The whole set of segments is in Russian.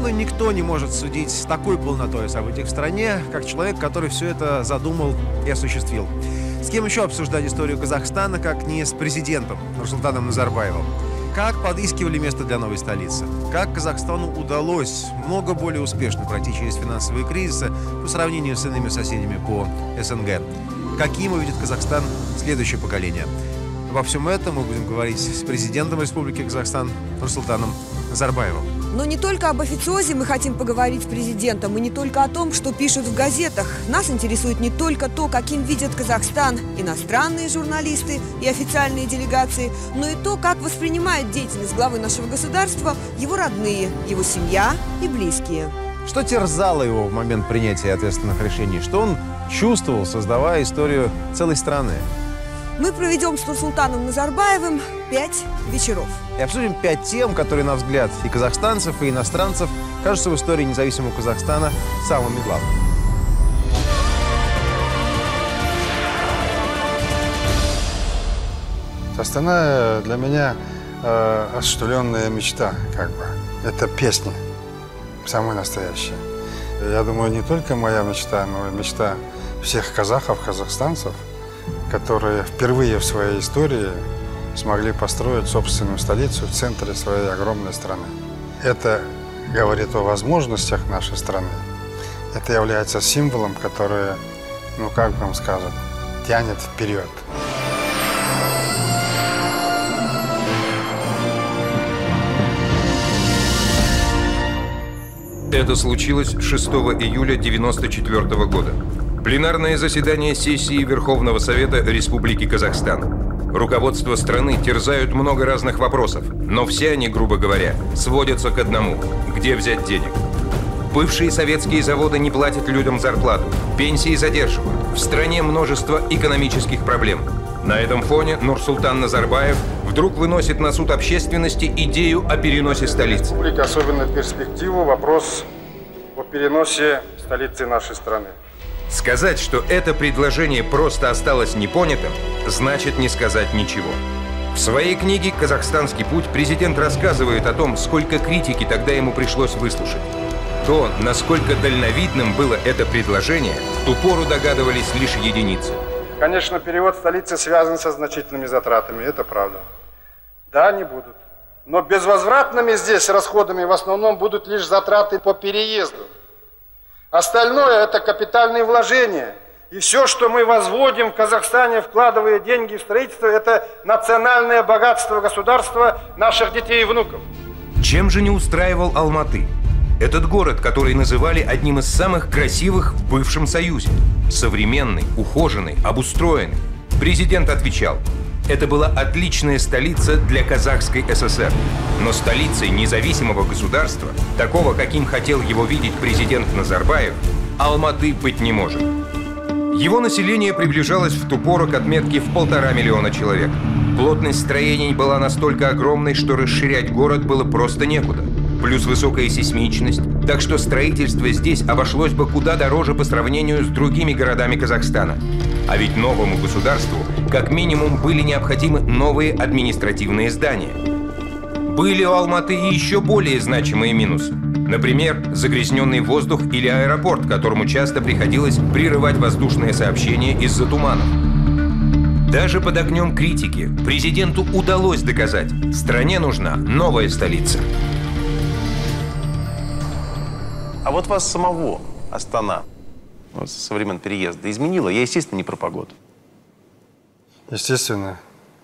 пожалуй, никто не может судить с такой полнотой о событиях в стране, как человек, который все это задумал и осуществил. С кем еще обсуждать историю Казахстана, как не с президентом Нурсултаном Назарбаевым? Как подыскивали место для новой столицы? Как Казахстану удалось много более успешно пройти через финансовые кризисы по сравнению с иными соседями по СНГ? Каким увидит Казахстан следующее поколение? Обо всем этом мы будем говорить с президентом Республики Казахстан Нурсултаном Назарбаевым. Но не только об официозе мы хотим поговорить с президентом, и не только о том, что пишут в газетах. Нас интересует не только то, каким видят Казахстан иностранные журналисты и официальные делегации, но и то, как воспринимает деятельность главы нашего государства его родные, его семья и близкие. Что терзало его в момент принятия ответственных решений? Что он чувствовал, создавая историю целой страны? Мы проведем с Нурсултаном Назарбаевым 5 вечеров. И обсудим 5 тем, которые, на взгляд и казахстанцев, и иностранцев, кажутся в истории независимого Казахстана самыми главными. Астана для меня осуществленная мечта, как бы. Это песня, самая настоящая. Я думаю, не только моя мечта, но и мечта всех казахов, казахстанцев, которые впервые в своей истории смогли построить собственную столицу в центре своей огромной страны. Это говорит о возможностях нашей страны. Это является символом, который, ну как вам сказать, тянет вперед. Это случилось 6 июля 1994 года. Пленарное заседание сессии Верховного Совета Республики Казахстан. Руководство страны терзают много разных вопросов, но все они, грубо говоря, сводятся к одному – где взять денег. Бывшие советские заводы не платят людям зарплату, пенсии задерживают, в стране множество экономических проблем. На этом фоне Нурсултан Назарбаев вдруг выносит на суд общественности идею о переносе столицы. Республика особенно перспективу вопрос о переносе столицы нашей страны. Сказать, что это предложение просто осталось непонятым, значит не сказать ничего. В своей книге «Казахстанский путь» президент рассказывает о том, сколько критики тогда ему пришлось выслушать. То, насколько дальновидным было это предложение, в ту пору догадывались лишь единицы. Конечно, перевод столицы связан со значительными затратами, это правда. Да, они будут. Но безвозвратными здесь расходами в основном будут лишь затраты по переезду. Остальное – это капитальные вложения. И все, что мы возводим в Казахстане, вкладывая деньги в строительство, это национальное богатство государства, наших детей и внуков. Чем же не устраивал Алматы? Этот город, который называли одним из самых красивых в бывшем Союзе. Современный, ухоженный, обустроенный. Президент отвечал: это была отличная столица для Казахской ССР. Но столицей независимого государства, такого, каким хотел его видеть президент Назарбаев, Алматы быть не может. Его население приближалось в ту пору к отметке в 1,5 миллиона человек. Плотность строений была настолько огромной, что расширять город было просто некуда. Плюс высокая сейсмичность, так что строительство здесь обошлось бы куда дороже по сравнению с другими городами Казахстана. А ведь новому государству как минимум были необходимы новые административные здания. Были у Алматы и еще более значимые минусы. Например, загрязненный воздух или аэропорт, которому часто приходилось прерывать воздушное сообщение из-за туманов. Даже под огнем критики президенту удалось доказать: стране нужна новая столица. А вот вас самого Астана вот со времен переезда изменила? Я, естественно, не про погоду. Естественно.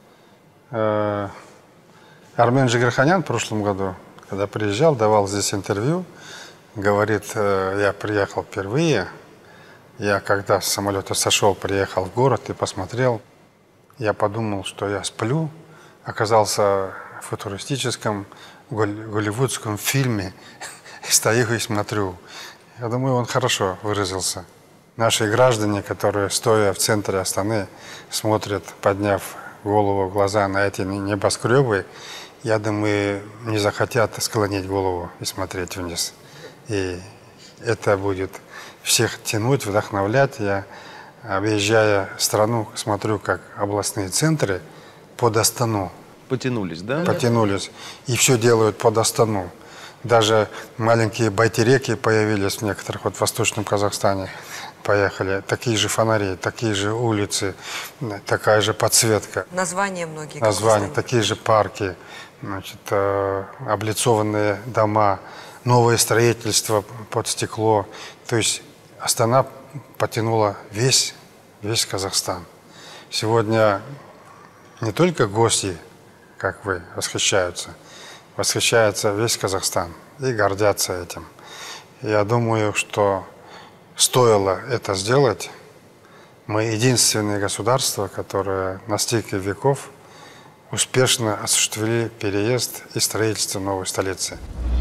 Армен Джигарханян в прошлом году, когда приезжал, давал здесь интервью, говорит: я приехал впервые, я когда с самолета сошел, приехал в город и посмотрел, я подумал, что я сплю, оказался в футуристическом голливудском фильме, стою и смотрю. Я думаю, он хорошо выразился. Наши граждане, которые, стоя в центре Астаны, смотрят, подняв голову, глаза на эти небоскребы, я думаю, не захотят склонить голову и смотреть вниз. И это будет всех тянуть, вдохновлять. Я, объезжая страну, смотрю, как областные центры под Астану. Потянулись, да? Потянулись. И все делают под Астану. Даже маленькие байтереки появились в некоторых, вот в Восточном Казахстане поехали. Такие же фонари, такие же улицы, такая же подсветка. Названия многие. Названия, такие же парки, значит, облицованные дома, новое строительство под стекло. То есть Астана потянула весь Казахстан. Сегодня не только гости, как вы, восхищается весь Казахстан и гордятся этим. Я думаю, что стоило это сделать. Мы единственное государство, которое на стыке веков успешно осуществили переезд и строительство новой столицы.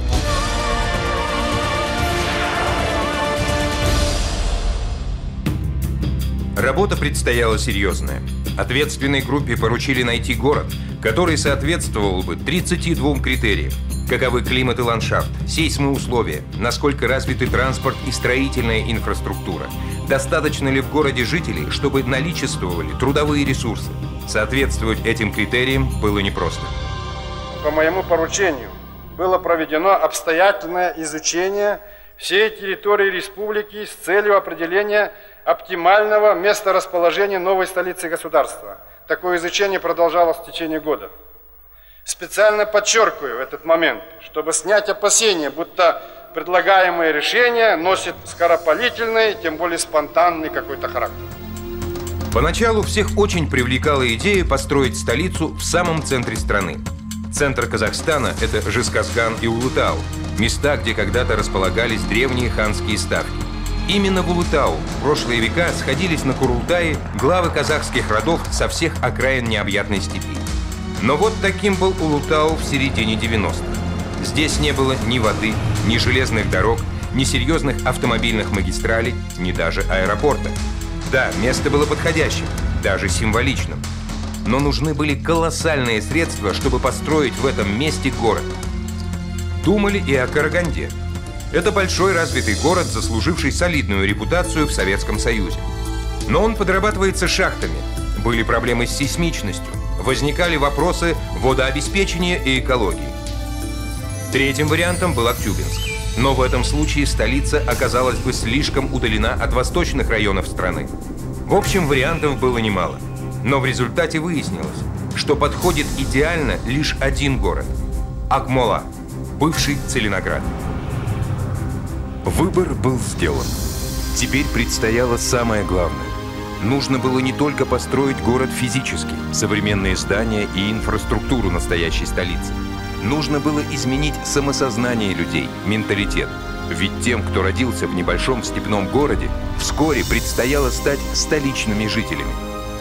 Работа предстояла серьезная. Ответственной группе поручили найти город, который соответствовал бы 32 критериям. Каковы климат и ландшафт, сейсмоусловия, насколько развиты транспорт и строительная инфраструктура, достаточно ли в городе жителей, чтобы наличествовали трудовые ресурсы. Соответствовать этим критериям было непросто. По моему поручению было проведено обстоятельное изучение всей территории республики с целью определения оптимального месторасположения новой столицы государства. Такое изучение продолжалось в течение года. Специально подчеркиваю этот момент, чтобы снять опасения, будто предлагаемое решение носит скоропалительный, тем более спонтанный какой-то характер. Поначалу всех очень привлекала идея построить столицу в самом центре страны. Центр Казахстана – это Жезказган и Улытау, места, где когда-то располагались древние ханские ставки. Именно в Улытау в прошлые века сходились на Курултае главы казахских родов со всех окраин необъятной степи. Но вот таким был Улытау в середине 90-х. Здесь не было ни воды, ни железных дорог, ни серьезных автомобильных магистралей, ни даже аэропорта. Да, место было подходящим, даже символичным. Но нужны были колоссальные средства, чтобы построить в этом месте город. Думали и о Караганде. Это большой развитый город, заслуживший солидную репутацию в Советском Союзе. Но он подрабатывается шахтами. Были проблемы с сейсмичностью. Возникали вопросы водообеспечения и экологии. Третьим вариантом был Актюбинск. Но в этом случае столица оказалась бы слишком удалена от восточных районов страны. В общем, вариантов было немало. Но в результате выяснилось, что подходит идеально лишь один город – Акмола, бывший Целиноград. Выбор был сделан. Теперь предстояло самое главное. Нужно было не только построить город физически, современные здания и инфраструктуру настоящей столицы. Нужно было изменить самосознание людей, менталитет. Ведь тем, кто родился в небольшом степном городе, вскоре предстояло стать столичными жителями.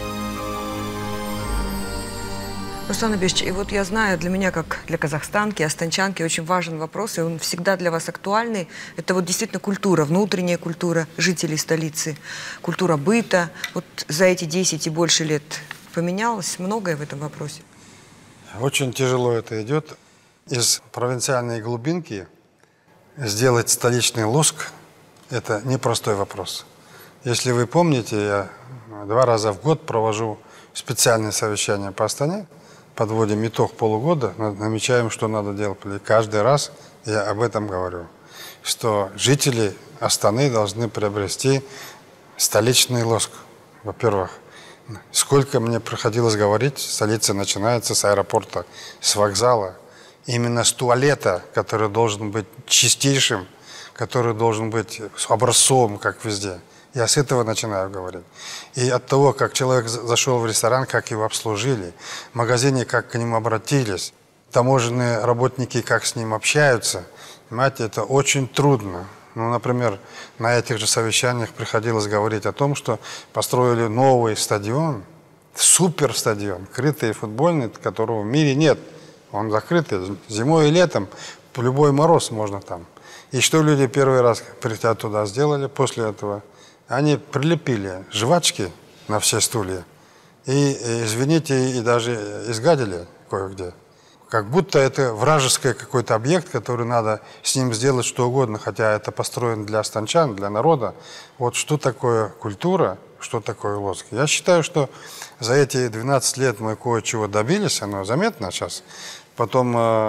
Руслан Абишевич, и вот я знаю, для меня, как для казахстанки, астанчанки, очень важен вопрос, и он всегда для вас актуальный. Это вот действительно культура, внутренняя культура жителей столицы, культура быта. Вот за эти 10 и больше лет поменялось многое в этом вопросе? Очень тяжело это идет. Из провинциальной глубинки сделать столичный лоск – это непростой вопрос. Если вы помните, я 2 раза в год провожу специальные совещания по Астане, подводим итог полугода, намечаем, что надо делать. И каждый раз я об этом говорю, что жители Астаны должны приобрести столичный лоск. Во-первых, сколько мне приходилось говорить, столица начинается с аэропорта, с вокзала, именно с туалета, который должен быть чистейшим, который должен быть образцовым, как везде. Я с этого начинаю говорить. И от того, как человек зашел в ресторан, как его обслужили, в магазине, как к нему обратились, таможенные работники, как с ним общаются, понимаете, это очень трудно. Ну, например, на этих же совещаниях приходилось говорить о том, что построили новый стадион, суперстадион, крытый футбольный, которого в мире нет. Он закрытый, зимой и летом, в любой мороз можно там. И что люди первый раз, придя туда, сделали после этого? Они прилепили жвачки на все стулья и, извините, и даже изгадили кое-где. Как будто это вражеский какой-то объект, который надо с ним сделать что угодно, хотя это построено для астанчан, для народа. Вот что такое культура, что такое лоск. Я считаю, что за эти 12 лет мы кое-чего добились, оно заметно сейчас. Потом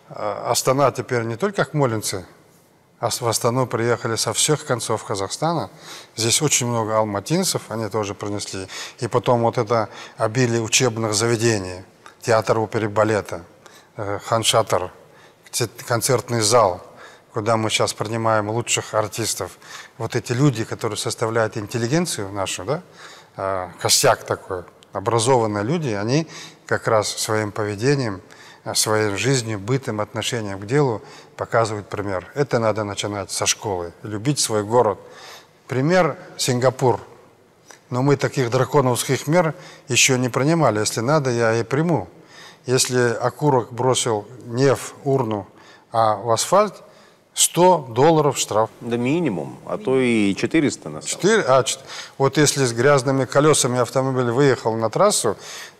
Астана теперь не только акмолинцы, а в Астану приехали со всех концов Казахстана. Здесь очень много алматинцев, они тоже принесли. И потом вот это обилие учебных заведений, театр оперы и балета, Хан-Шатр, концертный зал, куда мы сейчас принимаем лучших артистов. Вот эти люди, которые составляют интеллигенцию нашу, да, костяк такой, образованные люди, они как раз своим поведением, своей жизнью, бытом, отношением к делу показывают пример. Это надо начинать со школы, любить свой город. Пример Сингапур. Но мы таких драконовских мер еще не принимали. Если надо, я и приму. Если окурок бросил не в урну, а в асфальт, $100 штраф. Да минимум, а то и 400 на самом деле. Вот если с грязными колесами автомобиль выехал на трассу,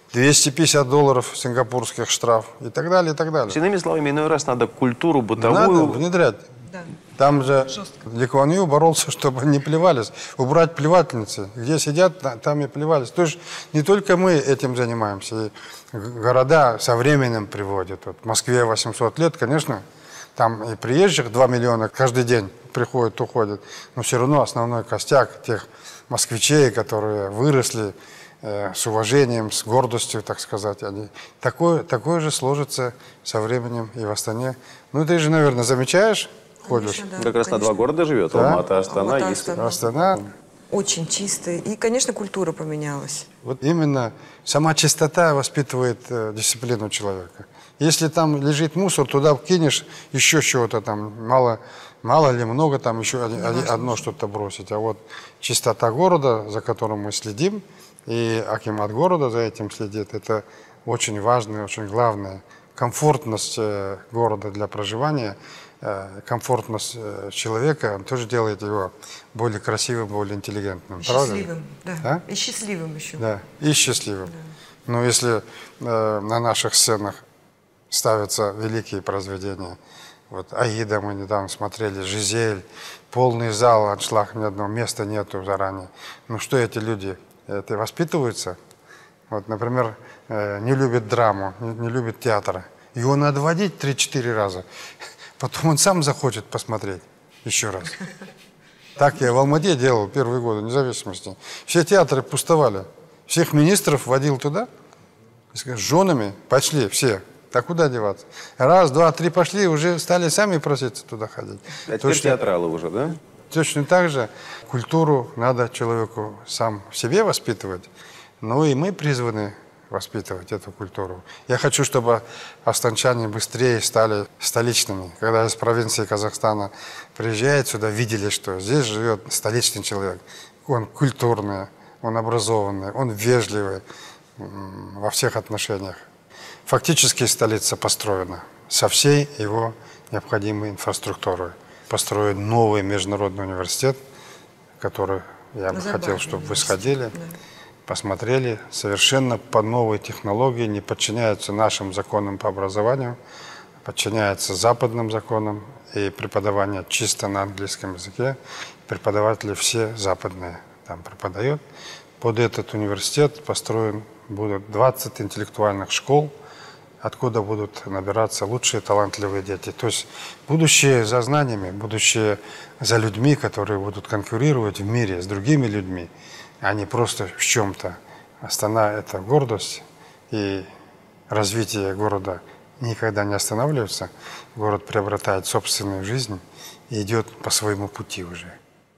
$250 сингапурских штраф и так далее, и так далее. Иными словами, иной раз надо культуру бытовую... Надо внедрять. Да. Там же Ли Куан Ю боролся, чтобы не плевались. Убрать плевательницы. Где сидят, там и плевались. То есть не только мы этим занимаемся. И города со временем приводят. Вот в Москве 800 лет, конечно, там и приезжих 2 миллиона каждый день приходят, уходят. Но все равно основной костяк тех москвичей, которые выросли с уважением, с гордостью, так сказать, они такое же сложится со временем и в Астане. Ну, ты же, наверное, замечаешь, ходишь? Конечно, да, как раз на два города живет, Да. Алмата, Астана. Алмата, Есть... Астана. Астана. Очень чистый. И, конечно, культура поменялась. Вот именно сама чистота воспитывает дисциплину человека. Если там лежит мусор, туда кинешь еще чего-то там, мало ли много, там еще одно что-то бросить. А вот чистота города, за которым мы следим, и акимат города за этим следит, это очень важно, очень главное. Комфортность города для проживания, комфортность человека тоже делает его более красивым, более интеллигентным. Счастливым, да. А? И счастливым еще. Да, и счастливым. Да. Но если на наших сценах ставятся великие произведения, вот Аида мы недавно смотрели, Жизель, полный зал, аншлаг, ни одного места нету заранее. Ну что эти люди? Это воспитываются? Вот, например, не любит драму, не любит театр. Его надо водить 3-4 раза. Потом он сам захочет посмотреть еще раз. Так я в Алмате делал первые годы независимости. Все театры пустовали. Всех министров водил туда. С женами пошли все. Так куда деваться? Раз, два, три пошли, уже стали сами проситься туда ходить. А теперь театралы уже, да? Точно так же культуру надо человеку сам в себе воспитывать, но и мы призваны воспитывать эту культуру. Я хочу, чтобы астанчане быстрее стали столичными. Когда из провинции Казахстана приезжают сюда, видели, что здесь живет столичный человек. Он культурный, он образованный, он вежливый во всех отношениях. Фактически столица построена со всей его необходимой инфраструктурой. Построен новый международный университет, который я бы хотел, чтобы вы сходили, посмотрели. Совершенно по новой технологии, не подчиняются нашим законам по образованию, подчиняются западным законам, и преподавание чисто на английском языке. Преподаватели все западные там преподают. Под этот университет построен будут 20 интеллектуальных школ, откуда будут набираться лучшие талантливые дети. То есть будущее за знаниями, будущее за людьми, которые будут конкурировать в мире с другими людьми, а не просто в чем-то. Астана – это гордость, и развитие города никогда не останавливается. Город приобретает собственную жизнь и идет по своему пути уже.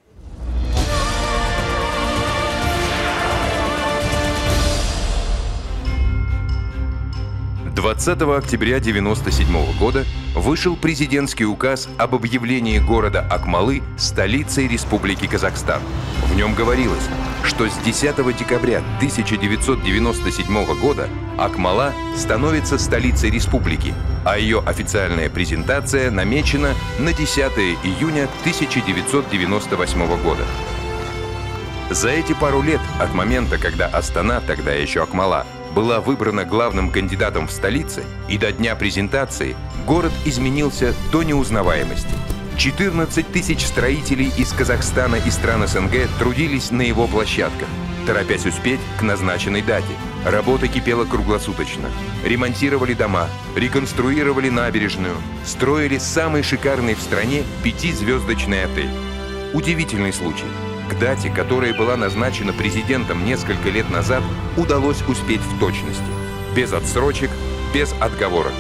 20 октября 1997 года вышел президентский указ об объявлении города Акмалы столицей Республики Казахстан. В нем говорилось, что с 10 декабря 1997 года Акмала становится столицей республики, а ее официальная презентация намечена на 10 июня 1998 года. За эти пару лет от момента, когда Астана, тогда еще Акмала, была выбрана главным кандидатом в столице, и до дня презентации город изменился до неузнаваемости. 14 тысяч строителей из Казахстана и стран СНГ трудились на его площадках, торопясь успеть к назначенной дате. Работа кипела круглосуточно. Ремонтировали дома, реконструировали набережную, строили самый шикарный в стране 5-звездочный отель. Удивительный случай. К дате, которая была назначена президентом несколько лет назад, удалось успеть в точности. Без отсрочек, без отговорок.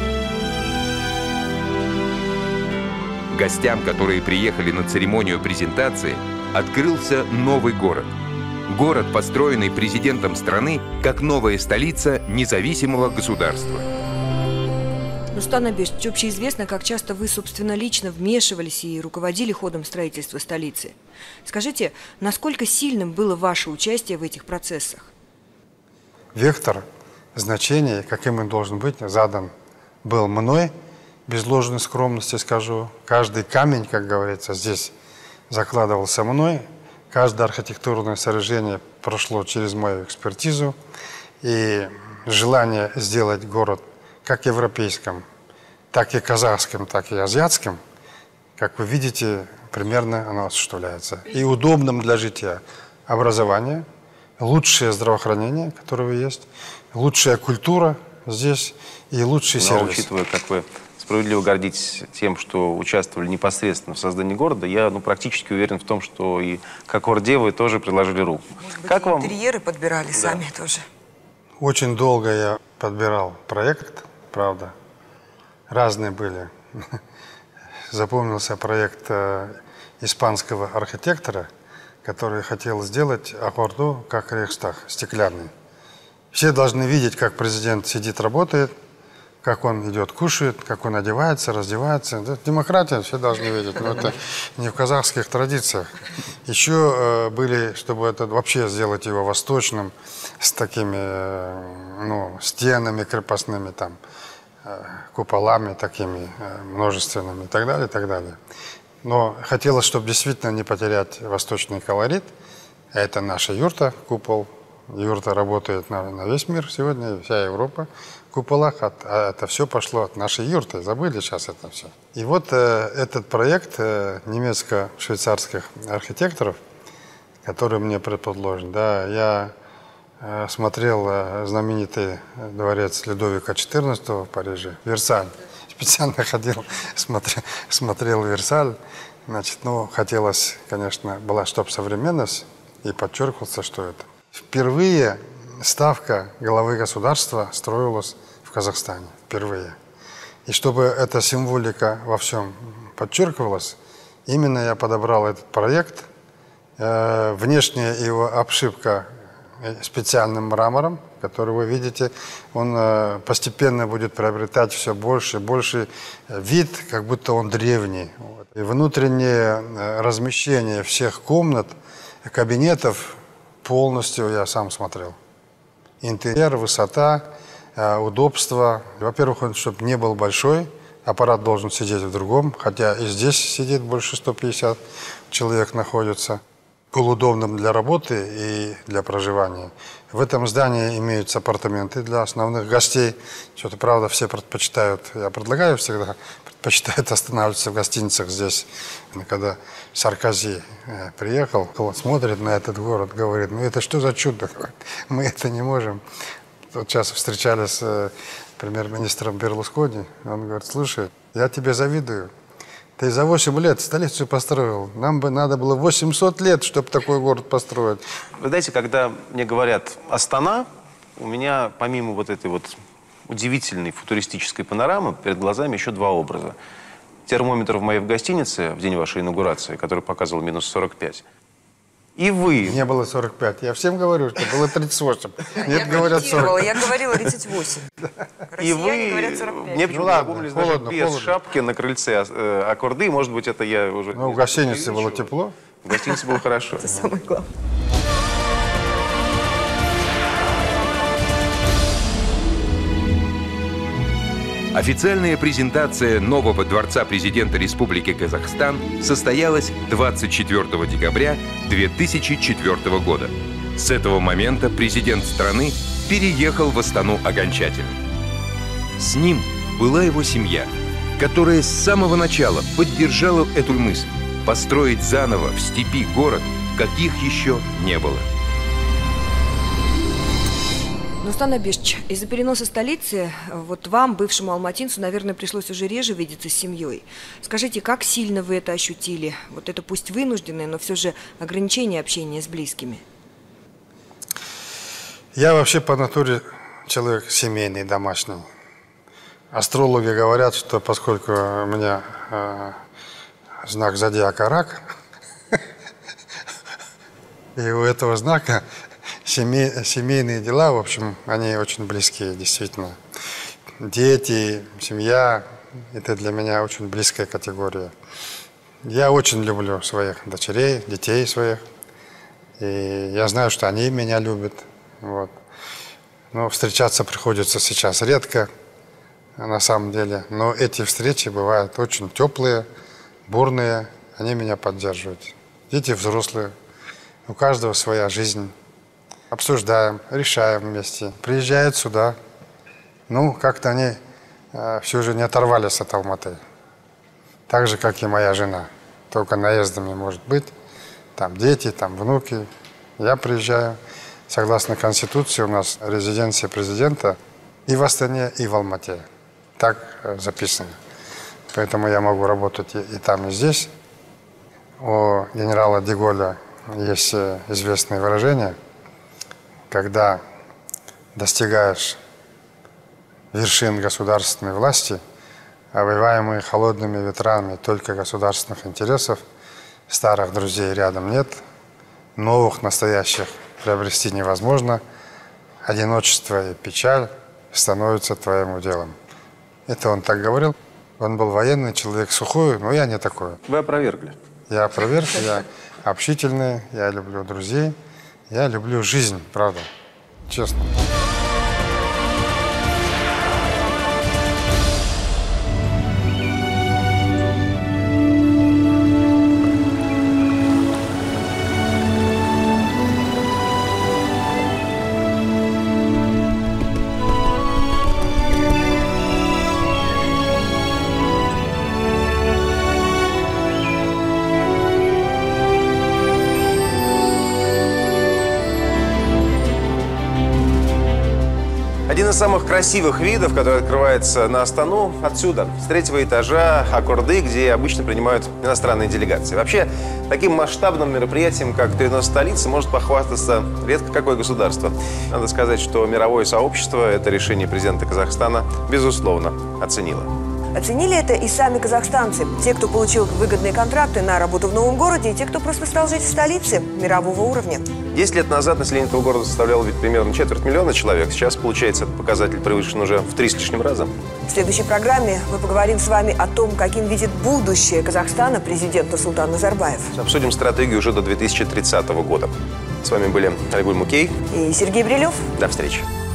Гостям, которые приехали на церемонию презентации, открылся новый город. Город, построенный президентом страны как новая столица независимого государства. Нурсултан Абишевич, общеизвестно, как часто вы, собственно, лично вмешивались и руководили ходом строительства столицы. Скажите, насколько сильным было ваше участие в этих процессах? Вектор значения, каким он должен быть, задан был мной, без ложной скромности скажу. Каждый камень, как говорится, здесь закладывался мной. Каждое архитектурное сооружение прошло через мою экспертизу. И желание сделать город как европейским, так и казахским, так и азиатским, как вы видите, примерно оно осуществляется. И удобным для жития образование, лучшее здравоохранение, которое есть, лучшая культура здесь и лучший сервис. Учитывая, как вы справедливо гордитесь тем, что участвовали непосредственно в создании города, я практически уверен в том, что и как орде вы тоже приложили руку. Может быть, как вам? Интерьеры подбирали сами тоже? Очень долго я подбирал проект, правда. Разные были. Запомнился проект испанского архитектора, который хотел сделать Акорду как Рейхстаг, стеклянный. Все должны видеть, как президент сидит, работает, как он идет, кушает, как он одевается, раздевается. Это демократия, все должны видеть, но это не в казахских традициях. Еще были, чтобы это вообще сделать его восточным, с такими стенами крепостными, там, куполами такими множественными и так далее, и так далее. Но хотелось, чтобы действительно не потерять восточный колорит. Это наша юрта, купол. Юрта работает на весь мир сегодня, вся Европа в куполах. А это все пошло от нашей юрты. Забыли сейчас это все. И вот этот проект немецко-швейцарских архитекторов, который мне предложен, да, я смотрел знаменитый дворец Людовика XIV в Париже, Версаль. Специально ходил, смотрел Версаль. Значит, хотелось, конечно, была, чтобы современность, и подчеркивался, что это. Впервые ставка главы государства строилась в Казахстане. Впервые. И чтобы эта символика во всем подчеркивалась, именно я подобрал этот проект. Внешняя его обшивка специальным мрамором, который вы видите, он постепенно будет приобретать все больше и больше вид, как будто он древний. И внутреннее размещение всех комнат, кабинетов полностью я сам смотрел. Интерьер, высота, удобство. Во-первых, он, чтобы не был большой, аппарат должен сидеть в другом, хотя и здесь сидит больше 150 человек находится. Был удобным для работы и для проживания. В этом здании имеются апартаменты для основных гостей. Что-то, правда, все предпочитают, я предлагаю всегда, предпочитают останавливаться в гостиницах здесь. Когда Саркози приехал, он смотрит на этот город, говорит, это что за чудо? Мы это не можем. Вот сейчас встречались с премьер-министром Берлускони, он говорит, слушай, я тебе завидую. Ты за 8 лет столицу построил. Нам бы надо было 800 лет, чтобы такой город построить. Вы знаете, когда мне говорят «Астана», у меня помимо вот этой вот удивительной футуристической панорамы перед глазами еще два образа. Термометр в моей гостинице в день вашей инаугурации, который показывал минус 45. И вы... Не было 45. Я всем говорю, что было 38. Нет, говорят 40. Я говорила 38. И вы... говорят 45. Мне почему-то напомнились даже без шапки на крыльце Акорды. Может быть, это я уже... В гостинице было тепло. В гостинице было хорошо. Это самое главное. Официальная презентация нового дворца президента Республики Казахстан состоялась 24 декабря 2004 года. С этого момента президент страны переехал в Астану окончательно. С ним была его семья, которая с самого начала поддержала эту мысль – построить заново в степи город, каких еще не было. Нурстан Абишевич, из-за переноса столицы, вот вам, бывшему алматинцу, наверное, пришлось уже реже видеться с семьей. Скажите, как сильно вы это ощутили? Вот это пусть вынужденное, но все же ограничение общения с близкими. Я вообще по натуре человек семейный, домашний. Астрологи говорят, что поскольку у меня знак зодиака рак, и у этого знака семейные дела, в общем, они очень близкие, действительно. Дети, семья – это для меня очень близкая категория. Я очень люблю своих дочерей, детей своих. И я знаю, что они меня любят. Вот. Но встречаться приходится сейчас редко, на самом деле. Но эти встречи бывают очень теплые, бурные. Они меня поддерживают. Дети взрослые. У каждого своя жизнь. Обсуждаем, решаем вместе. Приезжают сюда. Ну, как-то они все же не оторвались от Алматы. Так же, как и моя жена. Только наездами может быть. Там дети, там внуки. Я приезжаю. Согласно Конституции у нас резиденция президента и в Астане, и в Алмате. Так записано. Поэтому я могу работать и там, и здесь. У генерала де Голля есть известное выражение: когда достигаешь вершин государственной власти, обвиваемые холодными ветрами только государственных интересов, старых друзей рядом нет, новых настоящих приобрести невозможно, одиночество и печаль становятся твоим уделом. Это он так говорил. Он был военный, человек сухой, но я не такой. Вы опровергли. Я опроверг, я общительный, я люблю друзей, я люблю жизнь, правда, честно. Один из самых красивых видов, который открывается на Астану, отсюда, с 3-го этажа Аккорды, где обычно принимают иностранные делегации. Вообще, таким масштабным мероприятием, как перенос столицы, может похвастаться редко какое государство. Надо сказать, что мировое сообщество это решение президента Казахстана, безусловно, оценило. Оценили это и сами казахстанцы. Те, кто получил выгодные контракты на работу в новом городе, и те, кто просто стал жить в столице мирового уровня. 10 лет назад население этого города составляло ведь примерно 250 000 человек. Сейчас, получается, этот показатель превышен уже в 3 с лишним раза. В следующей программе мы поговорим с вами о том, каким видит будущее Казахстана президент Нурсултан Назарбаев. Обсудим стратегию уже до 2030 года. С вами были Айгуль Мукей и Сергей Брилев. До встречи.